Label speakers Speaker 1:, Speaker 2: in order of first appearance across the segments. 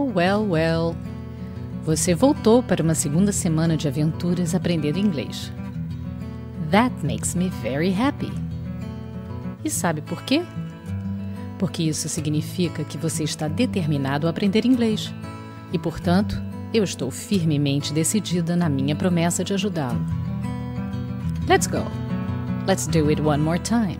Speaker 1: Well, well. Você voltou para uma segunda semana de aventuras aprendendo inglês. That makes me very happy. E sabe por quê? Porque isso significa que você está determinado a aprender inglês. E, portanto, eu estou firmemente decidida na minha promessa de ajudá-lo. Let's go. Let's do it one more time.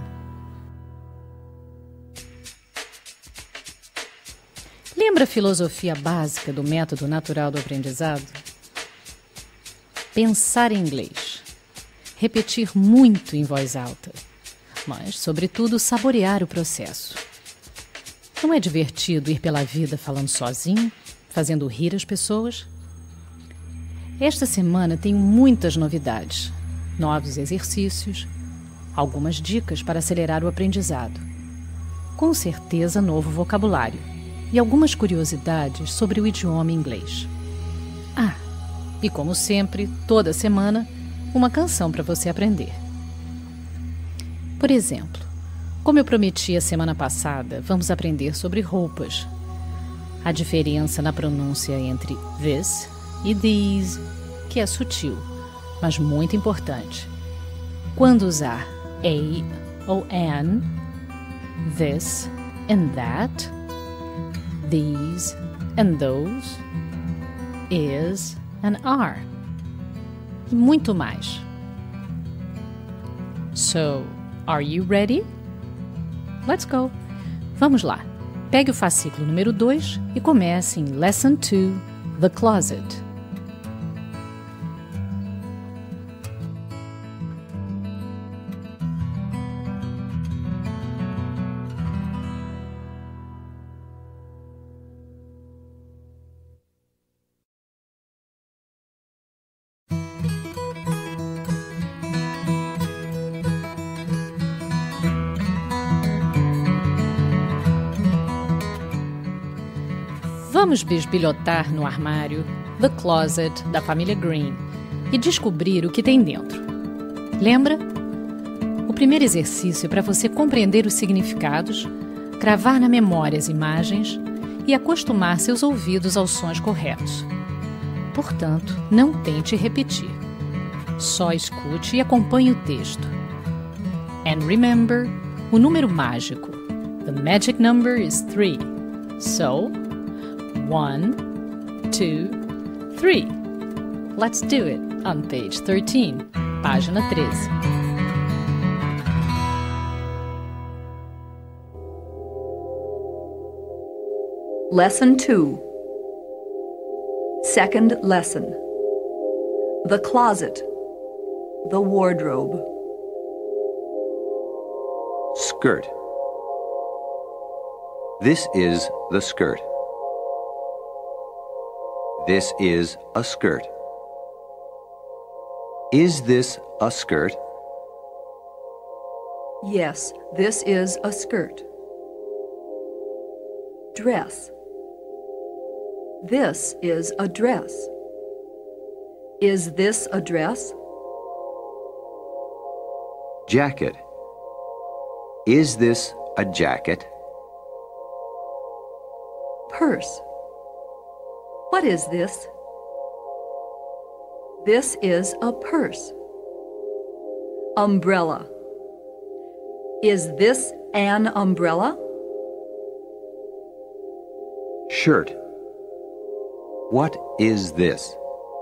Speaker 1: Lembra a filosofia básica do método natural do aprendizado? Pensar em inglês. Repetir muito em voz alta. Mas, sobretudo, saborear o processo. Não é divertido ir pela vida falando sozinho, fazendo rir as pessoas? Esta semana tenho muitas novidades, novos exercícios, algumas dicas para acelerar o aprendizado. Com certeza, novo vocabulário e algumas curiosidades sobre o idioma inglês. Ah, e como sempre, toda semana, uma canção para você aprender. Por exemplo, como eu prometi a semana passada, vamos aprender sobre roupas. A diferença na pronúncia entre this e these, que é sutil, mas muito importante. Quando usar a ou an, this and that, these and those, is and are, e muito mais. So, are you ready? Let's go! Vamos lá! Pegue o fascículo número 2 e comece em Lesson 2, The Closet. Vamos bisbilhotar no armário The Closet da família Green e descobrir o que tem dentro. Lembra? O primeiro exercício é para você compreender os significados, cravar na memória as imagens e acostumar seus ouvidos aos sons corretos. Portanto, não tente repetir. Só escute e acompanhe o texto. And remember, o número mágico. The magic number is 3. So, 1, 2, 3. Let's do it on page 13, página 13.
Speaker 2: Lesson 2. Second lesson. The closet. The wardrobe.
Speaker 3: Skirt. This is the skirt. This is a skirt. Is this a skirt?
Speaker 2: Yes, this is a skirt. Dress. This is a dress. Is this a dress?
Speaker 3: Jacket. Is this a jacket?
Speaker 2: Purse. What is this? This is a purse. Umbrella. Is this an umbrella?
Speaker 3: Shirt. What is this?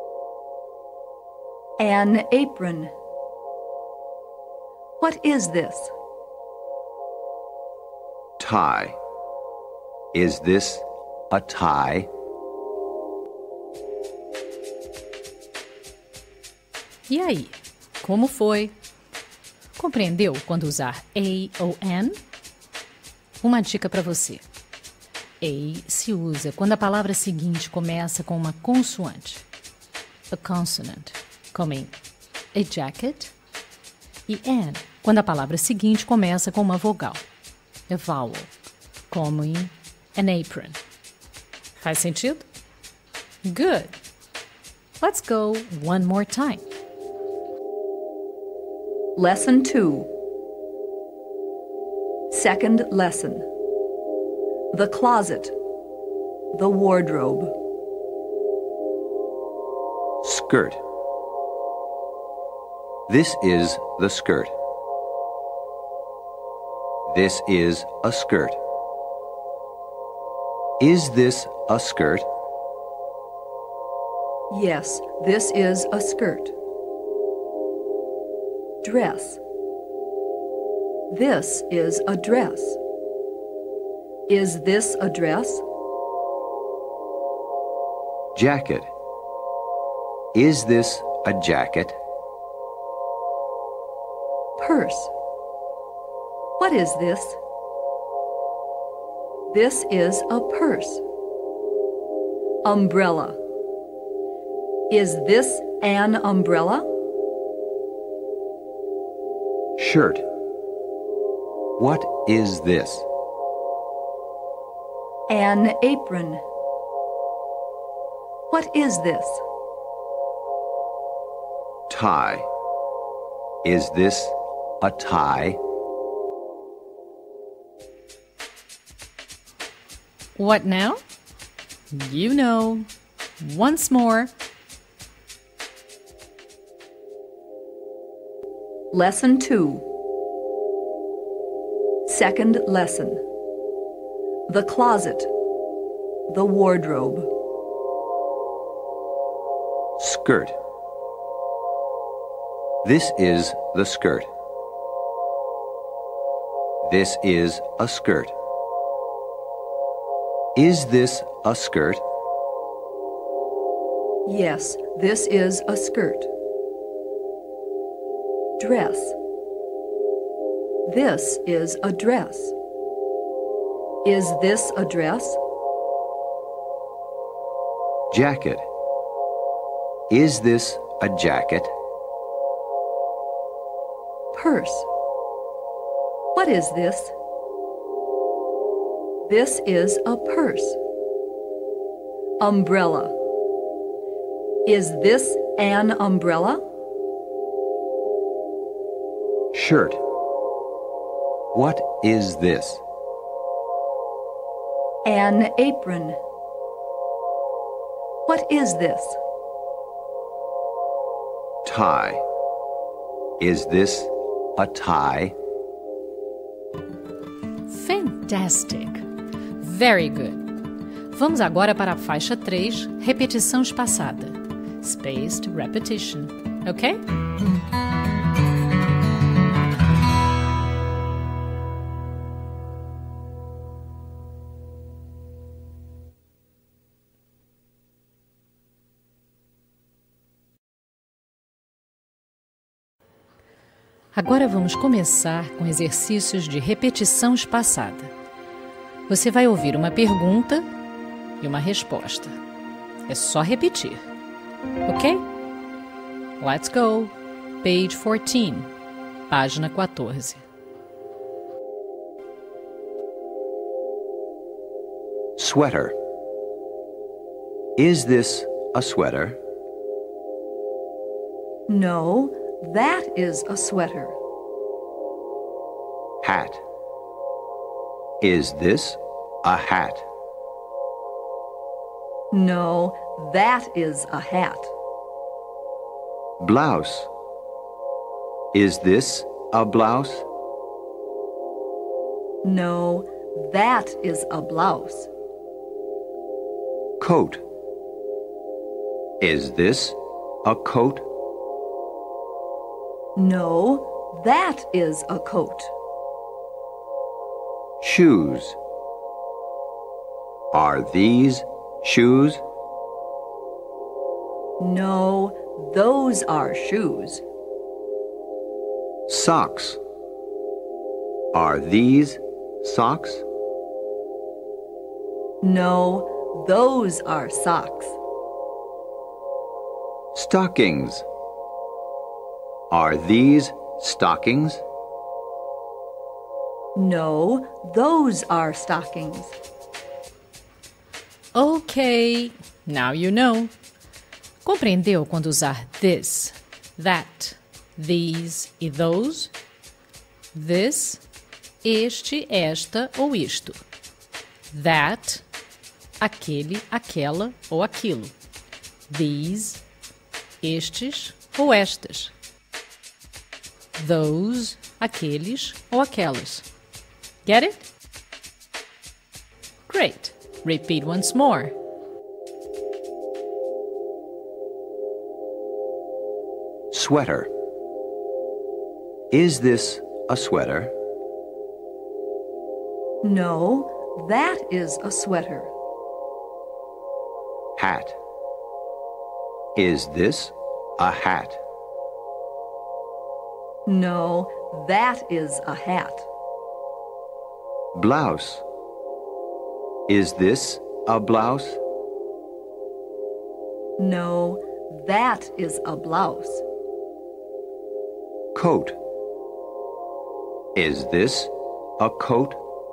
Speaker 2: An apron. What is this?
Speaker 3: Tie. Is this a tie?
Speaker 1: E aí, como foi? Compreendeu quando usar a ou an? Uma dica para você. A se usa quando a palavra seguinte começa com uma consoante. A consonant, como em a jacket. E an, quando a palavra seguinte começa com uma vogal. A vowel, como em an apron. Faz sentido? Good! Let's go one more time.
Speaker 2: Lesson 2. Second lesson. The closet. The wardrobe.
Speaker 3: Skirt. This is the skirt. This is a skirt. Is this a skirt?
Speaker 2: Yes, this is a skirt. Dress. This is a dress. Is this a dress?
Speaker 3: Jacket. Is this a jacket?
Speaker 2: Purse. What is this? This is a purse. Umbrella. Is this an umbrella?
Speaker 3: Shirt. What is this?
Speaker 2: An apron. What is this?
Speaker 3: Tie. Is this a tie?
Speaker 1: What now? You know. Once more.
Speaker 2: Lesson 2. Second lesson. The closet. The wardrobe.
Speaker 3: Skirt. This is the skirt. This is a skirt. Is this a skirt?
Speaker 2: Yes, this is a skirt. Dress. This is a dress. Is this a dress?
Speaker 3: Jacket. Is this a jacket?
Speaker 2: Purse. What is this? This is a purse. Umbrella. Is this an umbrella?
Speaker 3: Shirt. What is this?
Speaker 2: An apron. What is this?
Speaker 3: Tie. Is this a tie?
Speaker 1: Fantastic! Very good! Vamos agora para a faixa 3, repetição espaçada. Spaced repetition, ok? Agora vamos começar com exercícios de repetição espaçada. Você vai ouvir uma pergunta e uma resposta. É só repetir, ok? Let's go! Page 14, página 14.
Speaker 3: Sweater. Is this a sweater?
Speaker 2: No, that is a sweater.
Speaker 3: Hat. Is this a hat?
Speaker 2: No, that is a hat.
Speaker 3: Blouse. Is this a blouse?
Speaker 2: No, that is a blouse.
Speaker 3: Coat. Is this a coat?
Speaker 2: No, that is a coat.
Speaker 3: Shoes. Are these shoes?
Speaker 2: No, those are shoes.
Speaker 3: Socks. Are these socks?
Speaker 2: No, those are socks.
Speaker 3: Stockings. Are these stockings?
Speaker 2: No, those are stockings.
Speaker 1: Ok, now you know. Compreendeu quando usar this, that, these e those? This, este, esta ou isto. That, aquele, aquela ou aquilo. These, estes ou estas. Those, aqueles ou aquelas. Get it? Great. Repeat once more.
Speaker 3: Sweater. Is this a sweater?
Speaker 2: No, that is a sweater.
Speaker 3: Hat. Is this a hat?
Speaker 2: No, that is a hat.
Speaker 3: Blouse. Is this a blouse?
Speaker 2: No, that is a blouse.
Speaker 3: Coat. Is this a coat?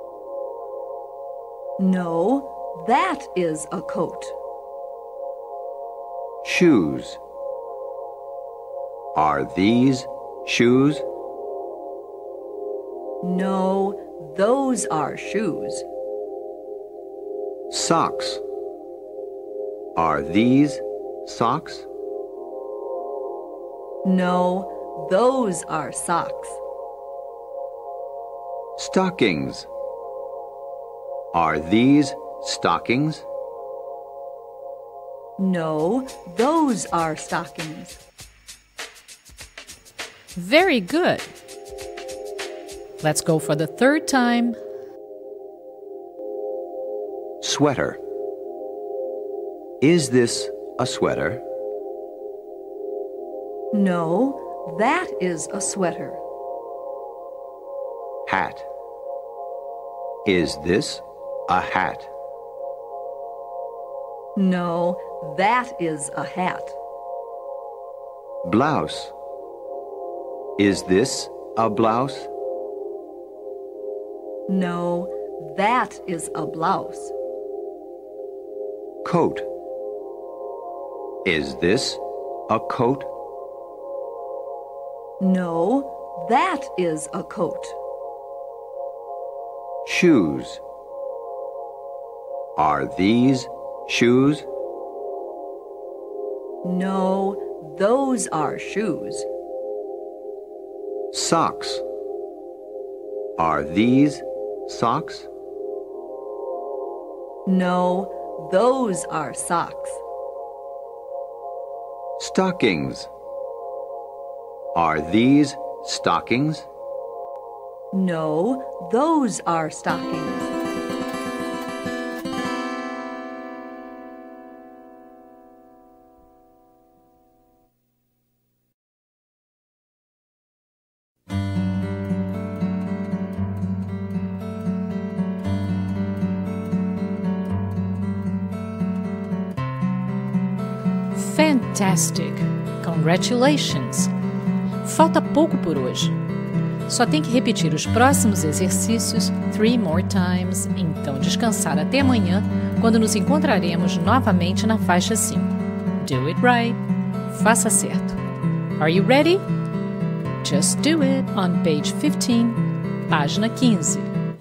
Speaker 2: No, that is a coat.
Speaker 3: Shoes. Are these shoes?
Speaker 2: No, those are shoes.
Speaker 3: Socks. Are these socks?
Speaker 2: No, those are socks.
Speaker 3: Stockings. Are these stockings?
Speaker 2: No, those are stockings.
Speaker 1: Very good. Let's go for the third time.
Speaker 3: Sweater. Is this a sweater?
Speaker 2: No, that is a sweater.
Speaker 3: Hat. Is this a hat?
Speaker 2: No, that is a hat.
Speaker 3: Blouse. Is this a blouse?
Speaker 2: No, that is a blouse.
Speaker 3: Coat. Is this a coat?
Speaker 2: No, that is a coat.
Speaker 3: Shoes. Are these shoes?
Speaker 2: No, those are shoes.
Speaker 3: Socks. Are these socks?
Speaker 2: No, those are socks.
Speaker 3: Stockings. Are these stockings?
Speaker 2: No, those are stockings.
Speaker 1: Fantastic! Congratulations! Falta pouco por hoje. Só tem que repetir os próximos exercícios 3 more times, então descansar até amanhã, quando nos encontraremos novamente na faixa 5. Do it right. Faça certo. Are you ready? Just do it on page 15, página 15.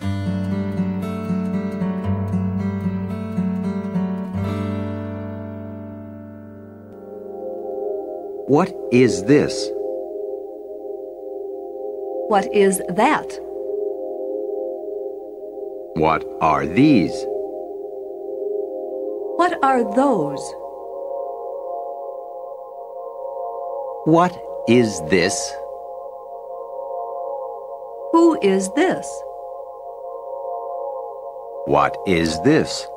Speaker 3: What is this?
Speaker 2: What is that?
Speaker 3: What are these?
Speaker 2: What are those?
Speaker 3: What is this?
Speaker 2: Who is this?
Speaker 3: What is this?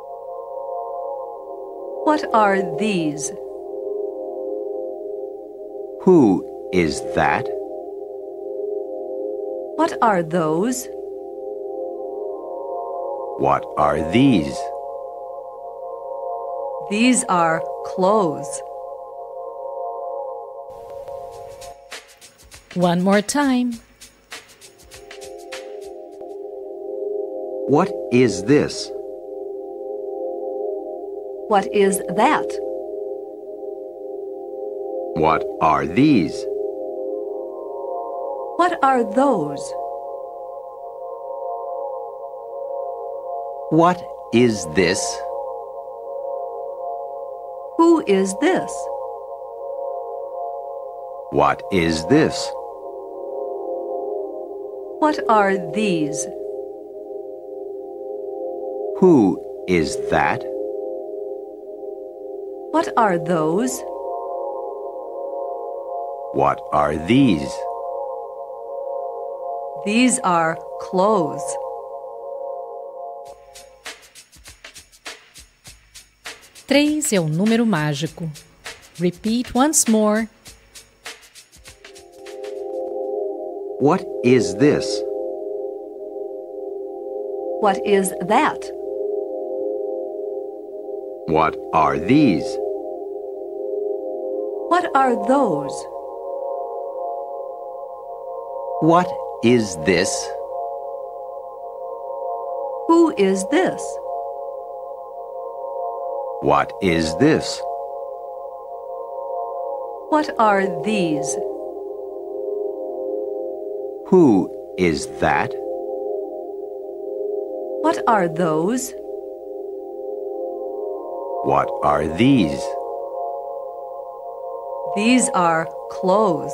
Speaker 2: What are these?
Speaker 3: Who is that?
Speaker 2: What are those?
Speaker 3: What are these?
Speaker 2: These are clothes.
Speaker 1: One more time.
Speaker 3: What is this?
Speaker 2: What is that?
Speaker 3: What are these?
Speaker 2: What are those?
Speaker 3: What is this?
Speaker 2: is this?
Speaker 3: What is this?
Speaker 2: What are these?
Speaker 3: Who is that?
Speaker 2: What are those?
Speaker 3: What are these?
Speaker 2: These are clothes.
Speaker 1: Três é o número mágico. Repeat once more.
Speaker 3: What is this?
Speaker 2: What is that?
Speaker 3: What are these?
Speaker 2: What are those?
Speaker 3: What is this?
Speaker 2: Who is this?
Speaker 3: What is this?
Speaker 2: What are these?
Speaker 3: Who is that?
Speaker 2: What are those?
Speaker 3: What are these?
Speaker 2: These are clothes.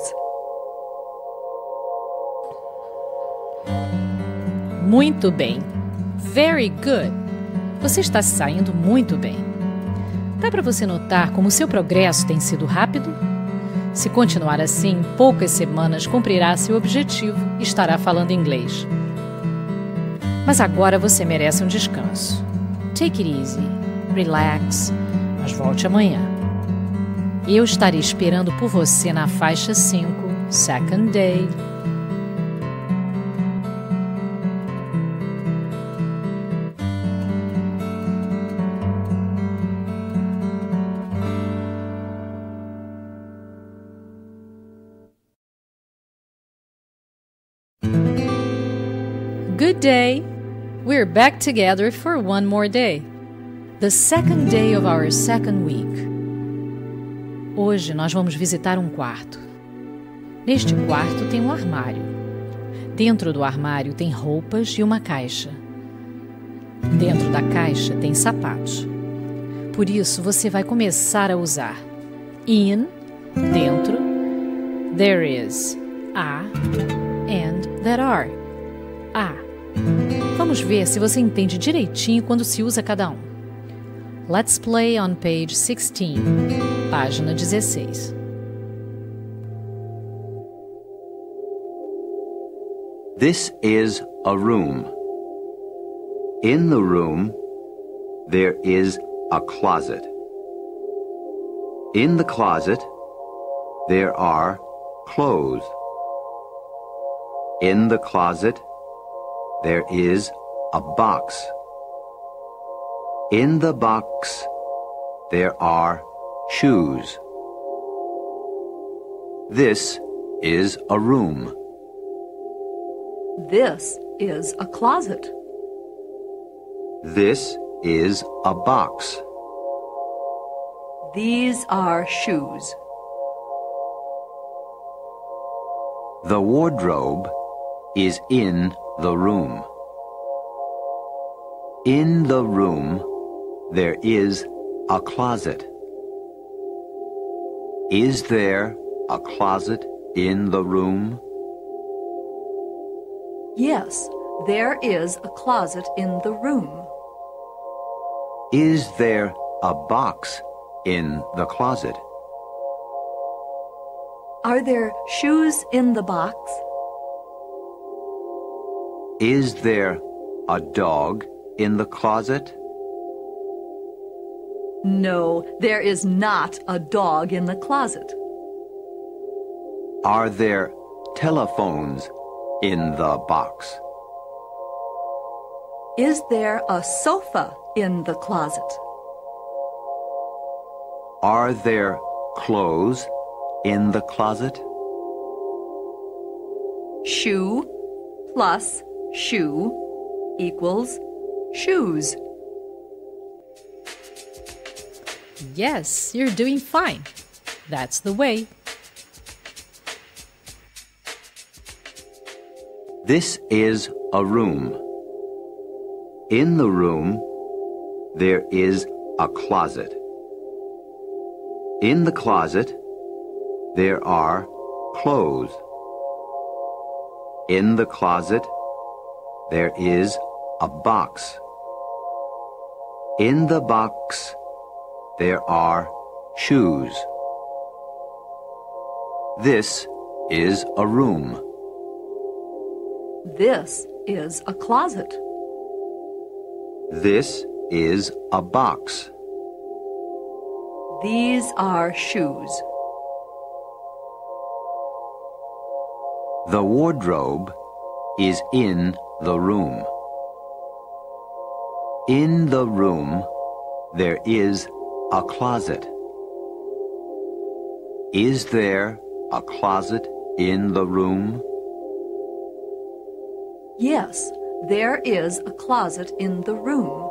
Speaker 1: Muito bem. Very good. Você está saindo muito bem. Dá para você notar como o seu progresso tem sido rápido? Se continuar assim, em poucas semanas cumprirá seu objetivo e estará falando inglês. Mas agora você merece um descanso. Take it easy, relax, mas volte amanhã. Eu estarei esperando por você na faixa 5, Second Day. Good day! We're back together for one more day. The second day of our second week. Hoje nós vamos visitar um quarto. Neste quarto tem um armário. Dentro do armário tem roupas e uma caixa. Dentro da caixa tem sapatos. Por isso você vai começar a usar in, dentro, there is, a, and there are. A. Vamos ver se você entende direitinho quando se usa cada um. Let's play on page 16, página 16.
Speaker 3: This is a room. In the room, there is a closet. In the closet, there are clothes. In the closet, there is a box. In the box, there are shoes. This is a room.
Speaker 2: This is a closet.
Speaker 3: This is a box.
Speaker 2: These are shoes.
Speaker 3: The wardrobe is in the room. In the room, there is a closet. Is there a closet in the room?
Speaker 2: Yes, there is a closet in the room.
Speaker 3: Is there a box in the closet?
Speaker 2: Are there shoes in the box?
Speaker 3: Is there a dog in the closet?
Speaker 2: No, there is not a dog in the closet.
Speaker 3: Are there telephones in the box?
Speaker 2: Is there a sofa in the closet?
Speaker 3: Are there clothes in the closet?
Speaker 2: Shoe plus shoe equals shoes.
Speaker 1: Yes, you're doing fine. That's the way.
Speaker 3: This is a room. In the room, there is a closet. In the closet, there are clothes. In the closet, there is a box. In the box, there are shoes. This is a room.
Speaker 2: This is a closet.
Speaker 3: This is a box.
Speaker 2: These are shoes.
Speaker 3: The wardrobe is in the room. In the room, there is a closet. Is there a closet in the room?
Speaker 2: Yes, there is a closet in the room.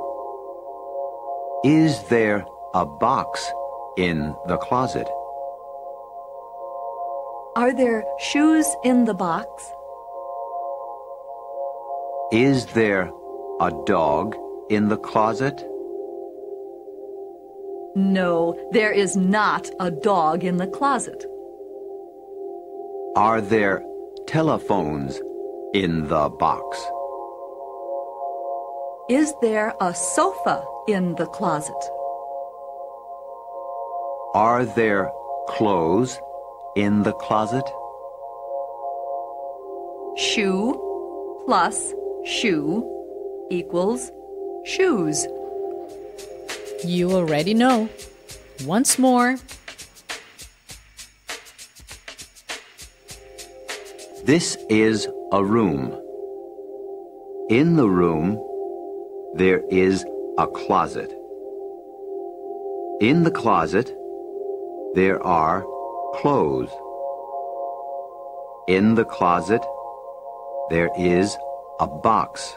Speaker 3: Is there a box in the closet?
Speaker 2: Are there shoes in the box?
Speaker 3: Is there a dog in the closet?
Speaker 2: No, there is not a dog in the closet.
Speaker 3: Are there telephones in the box?
Speaker 2: Is there a sofa in the closet?
Speaker 3: Are there clothes in the closet?
Speaker 2: Shoe plus shoe equals shoes.
Speaker 1: You already know. Once more.
Speaker 3: This is a room. In the room, there is a closet. In the closet, there are clothes. In the closet, there is a box.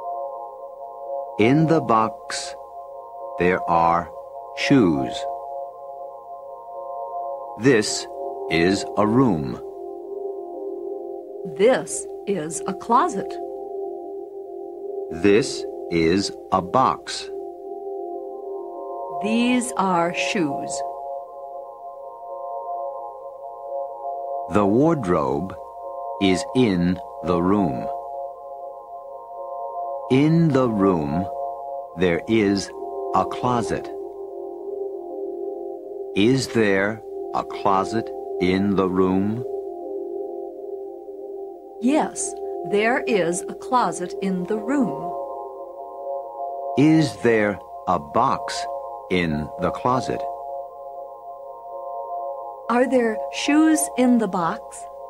Speaker 3: In the box, there are shoes. This is a room.
Speaker 2: This is a closet.
Speaker 3: This is a box.
Speaker 2: These are shoes.
Speaker 3: The wardrobe is in the room. In the room, there is a closet. Is there a closet in the room?
Speaker 2: Yes, there is a closet in the room.
Speaker 3: Is there a box in the closet?
Speaker 2: Are there shoes in the box?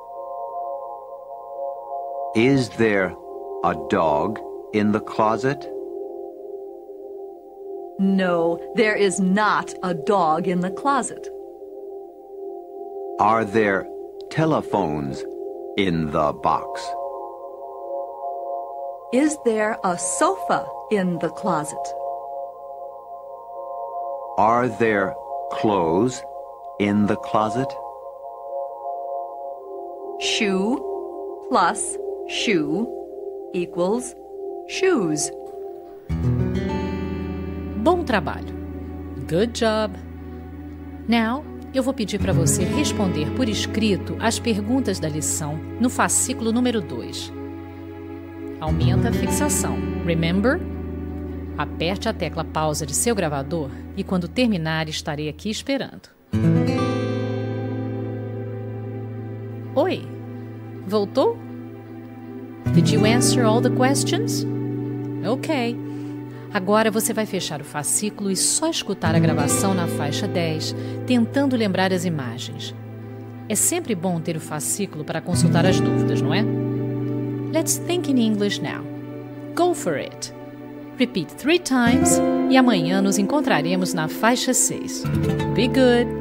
Speaker 3: Is there a dog in the closet?
Speaker 2: No, there is not a dog in the closet.
Speaker 3: Are there telephones in the box?
Speaker 2: Is there a sofa in the closet?
Speaker 3: Are there clothes in the closet?
Speaker 2: Shoe plus shoe equals shoes.
Speaker 1: Bom trabalho. Good job. Now, eu vou pedir para você responder por escrito as perguntas da lição no fascículo número 2. Aumenta a fixação. Remember? Aperte a tecla pausa de seu gravador e quando terminar estarei aqui esperando. Oi, voltou? Did you answer all the questions? Ok. Agora você vai fechar o fascículo e só escutar a gravação na faixa 10, tentando lembrar as imagens. É sempre bom ter o fascículo para consultar as dúvidas, não é? Let's think in English now. Go for it. Repeat 3 times e amanhã nos encontraremos na faixa 6. Be good!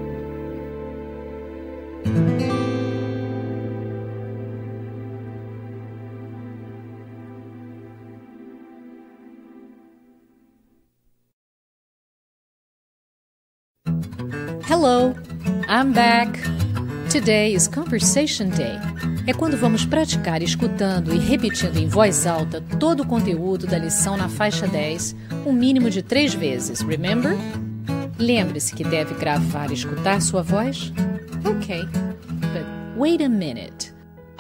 Speaker 1: Hello, I'm back. Today is Conversation Day. É quando vamos praticar escutando e repetindo em voz alta todo o conteúdo da lição na faixa 10, um mínimo de 3 vezes, remember? Lembre-se que deve gravar e escutar sua voz? Ok, but wait a minute.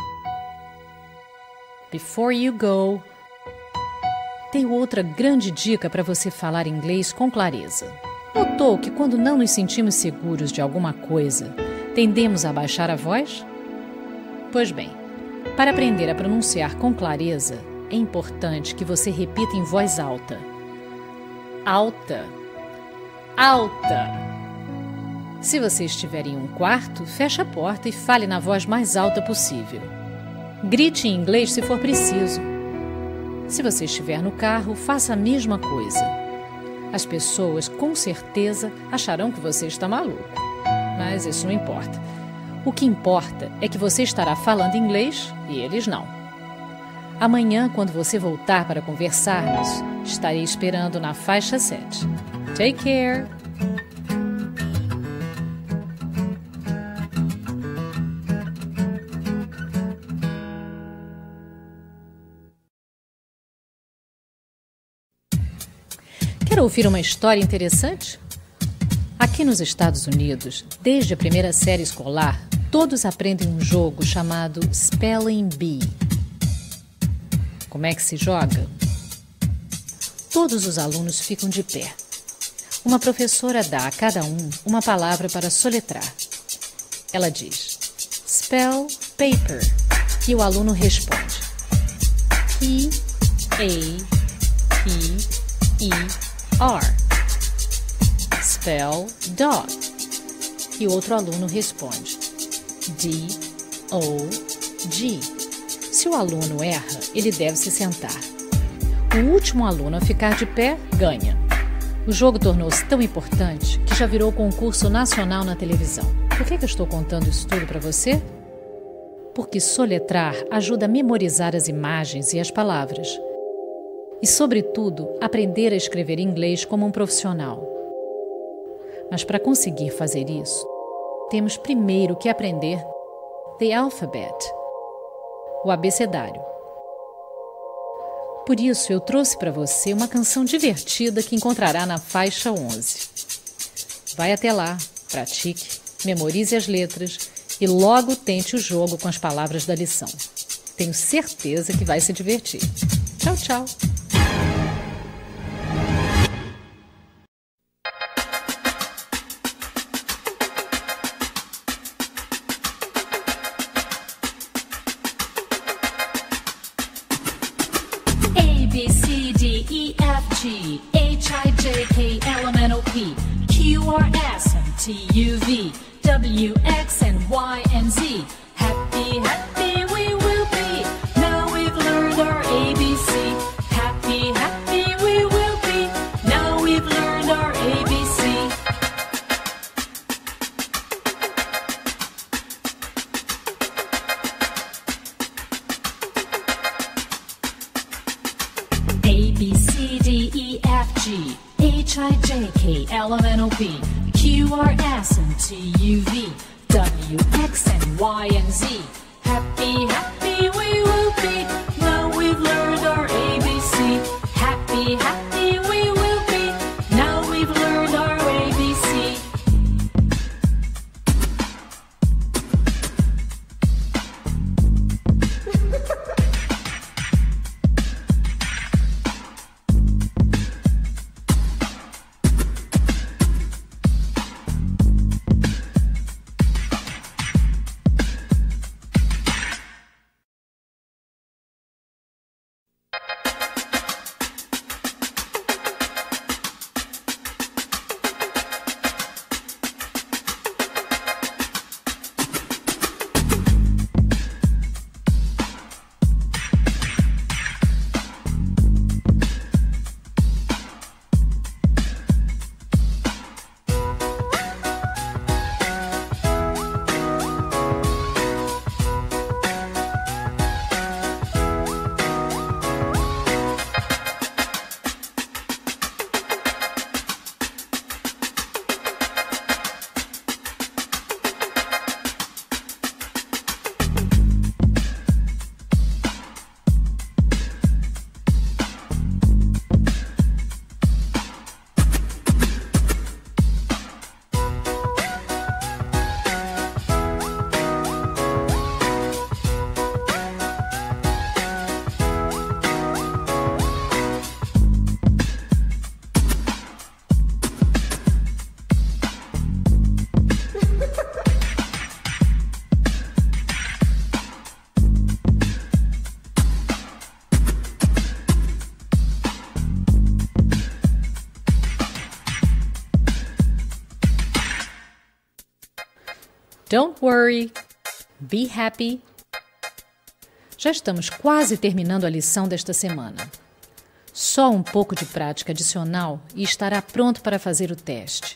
Speaker 1: Before you go, tenho outra grande dica para você falar inglês com clareza. Notou que quando não nos sentimos seguros de alguma coisa, tendemos a baixar a voz? Pois bem, para aprender a pronunciar com clareza, é importante que você repita em voz alta. Alta. Alta. Se você estiver em um quarto, feche a porta e fale na voz mais alta possível. Grite em inglês se for preciso. Se você estiver no carro, faça a mesma coisa. As pessoas, com certeza, acharão que você está maluco. Mas isso não importa. O que importa é que você estará falando inglês e eles não. Amanhã, quando você voltar para conversarmos, estarei esperando na faixa 7. Take care! Quer ouvir uma história interessante? Aqui nos Estados Unidos, desde a primeira série escolar, todos aprendem um jogo chamado Spelling Bee. Como é que se joga? Todos os alunos ficam de pé. Uma professora dá a cada um uma palavra para soletrar. Ela diz, spell paper, e o aluno responde, P-A-P-E-R. Spell dog, e outro aluno responde, D-O-G. Se o aluno erra, ele deve se sentar. O último aluno a ficar de pé ganha. O jogo tornou-se tão importante que já virou concurso nacional na televisão. Por que eu estou contando isso tudo para você? Porque soletrar ajuda a memorizar as imagens e as palavras. E, sobretudo, aprender a escrever inglês como um profissional. Mas para conseguir fazer isso, temos primeiro que aprender the alphabet, o abecedário. Por isso, eu trouxe para você uma canção divertida que encontrará na faixa 11. Vai até lá, pratique, memorize as letras e logo tente o jogo com as palavras da lição. Tenho certeza que vai se divertir. Tchau, tchau!
Speaker 4: G, H, I, J, K, L, M, N, O, P, Q, R, S, and T, U, V, W, X, and Y, and Z. Happy, happy we will be. Now we've learned our ABC. Happy, happy we will be. Now we've learned our ABC. A, B, C, D, E, F, G, H, I, J, K, L, M, N, O, P, Q, R, S, and T, U, V, W, X, and Y, and Z. Happy, happy we will be. Now we've learned our ABC. Happy, happy we will be. Now we've learned our ABC.
Speaker 1: Don't worry. Be happy. Já estamos quase terminando a lição desta semana. Só um pouco de prática adicional e estará pronto para fazer o teste.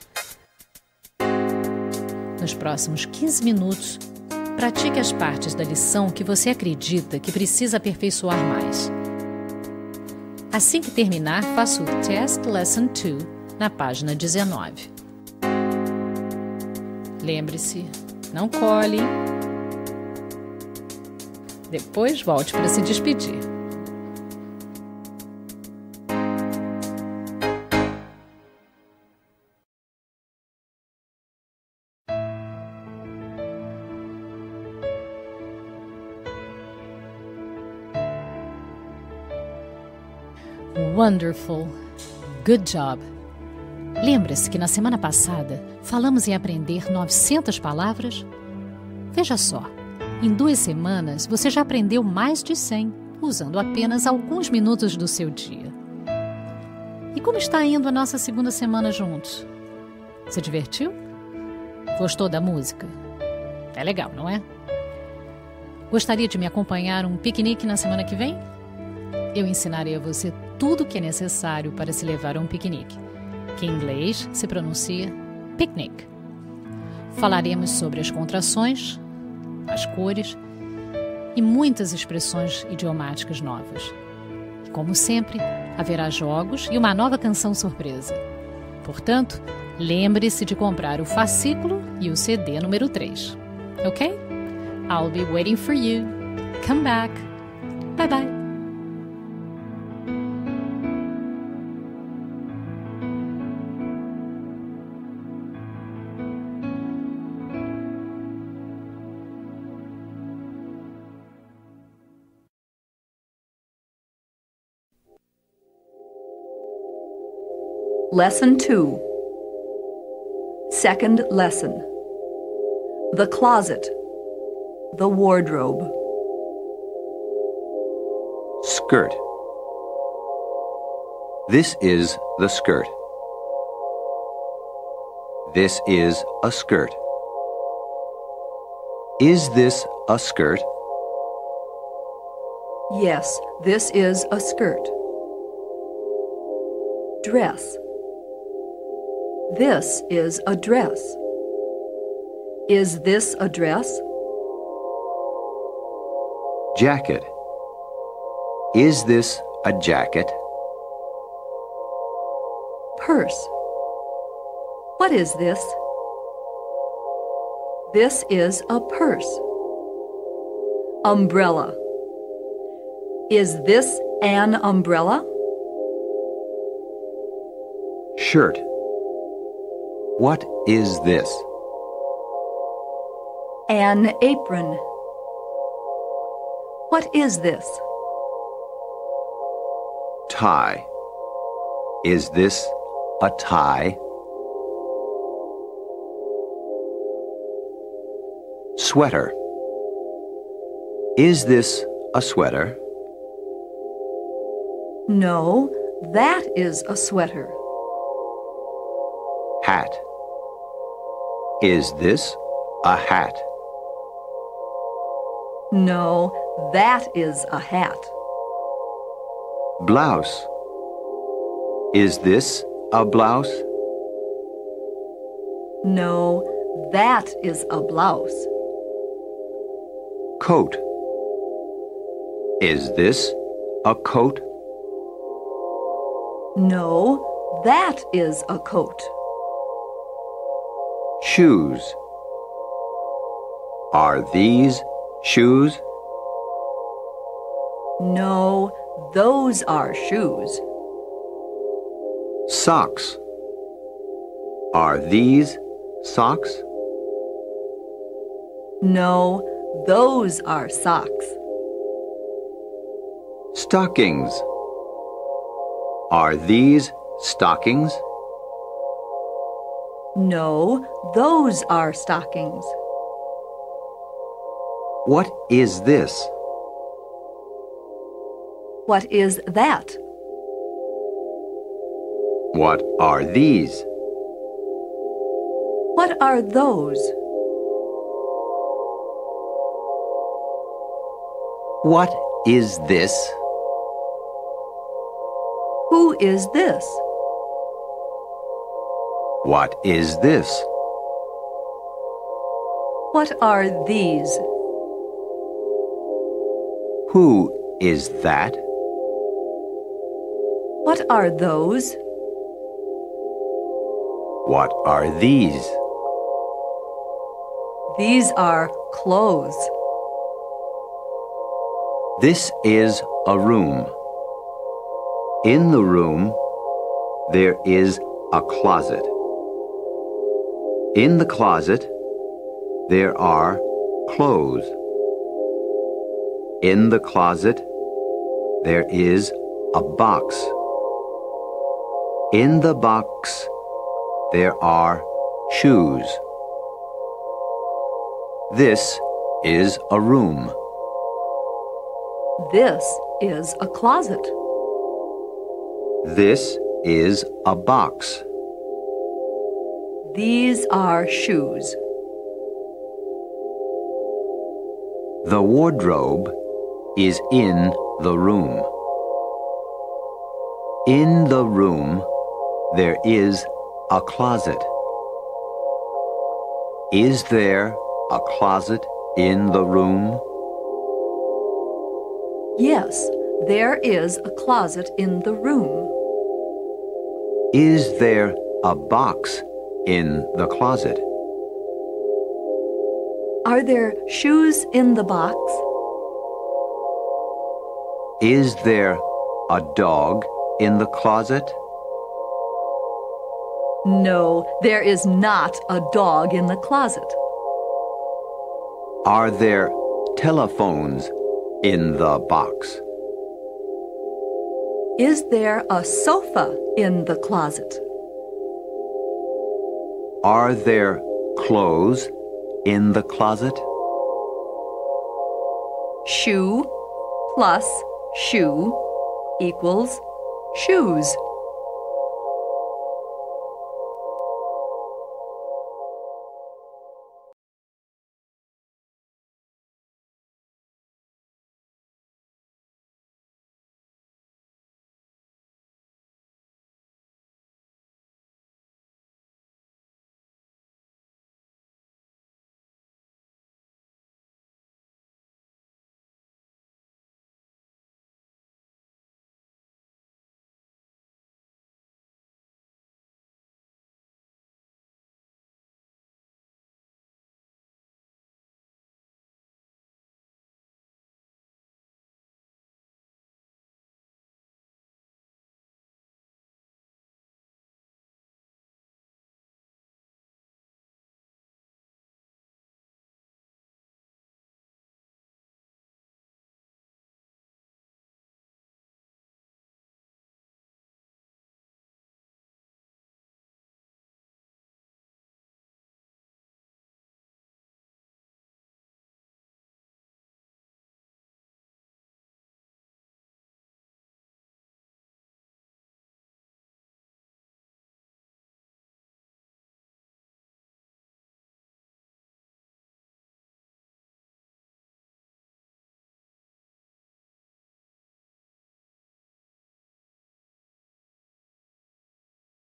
Speaker 1: Nos próximos 15 minutos, pratique as partes da lição que você acredita que precisa aperfeiçoar mais. Assim que terminar, faça o Test Lesson 2 na página 19. Lembre-se, não cole. Depois volte para se despedir. Wonderful. Good job. Lembra-se que na semana passada falamos em aprender 900 palavras? Veja só, em 2 semanas você já aprendeu mais de 100, usando apenas alguns minutos do seu dia. E como está indo a nossa segunda semana juntos? Se divertiu? Gostou da música? É legal, não é? Gostaria de me acompanhar um piquenique na semana que vem? Eu ensinarei a você tudo o que é necessário para se levar a um piquenique, que em inglês se pronuncia picnic. Falaremos sobre as contrações, as cores e muitas expressões idiomáticas novas. E, como sempre, haverá jogos e uma nova canção surpresa. Portanto, lembre-se de comprar o fascículo e o CD número 3. Ok? I'll be waiting for you. Come back. Bye bye.
Speaker 2: Lesson 2. Second lesson. The closet. The wardrobe.
Speaker 3: Skirt. This is the skirt. This is a skirt. Is this a skirt?
Speaker 2: Yes, this is a skirt. Dress. This is a dress. Is this a dress?
Speaker 3: Jacket. Is this a jacket?
Speaker 2: Purse. What is this? This is a purse. Umbrella. Is this an umbrella?
Speaker 3: Shirt. What is this?
Speaker 2: An apron. What is this?
Speaker 3: Tie. Is this a tie? Sweater. Is this a sweater?
Speaker 2: No, that is a sweater.
Speaker 3: Hat. Is this a hat?
Speaker 2: No, that is a hat.
Speaker 3: Blouse. Is this a blouse?
Speaker 2: No, that is a blouse.
Speaker 3: Coat. Is this a coat?
Speaker 2: No, that is a coat.
Speaker 3: Shoes. Are these shoes?
Speaker 2: No, those are shoes.
Speaker 3: Socks. Are these socks?
Speaker 2: No, those are socks.
Speaker 3: Stockings. Are these stockings?
Speaker 2: No, those are stockings.
Speaker 3: What is this?
Speaker 2: What is that?
Speaker 3: What are these?
Speaker 2: What are those?
Speaker 3: What is this?
Speaker 2: Who is this?
Speaker 3: What is this?
Speaker 2: What are these?
Speaker 3: Who is that?
Speaker 2: What are those?
Speaker 3: What are these?
Speaker 2: These are clothes.
Speaker 3: This is a room. In the room, there is a closet. In the closet, there are clothes. In the closet, there is a box. In the box, there are shoes. This is a room.
Speaker 2: This is a closet.
Speaker 3: This is a box.
Speaker 2: These are shoes.
Speaker 3: The wardrobe is in the room. In the room, there is a closet. Is there a closet in the room?
Speaker 2: Yes, there is a closet in the room.
Speaker 3: Is there a box in the closet?
Speaker 2: Are there shoes in the box?
Speaker 3: Is there a dog in the closet?
Speaker 2: No, there is not a dog in the closet.
Speaker 3: Are there telephones in the box?
Speaker 2: Is there a sofa in the closet?
Speaker 3: Are there clothes in the closet?
Speaker 2: Shoe plus shoe equals shoes.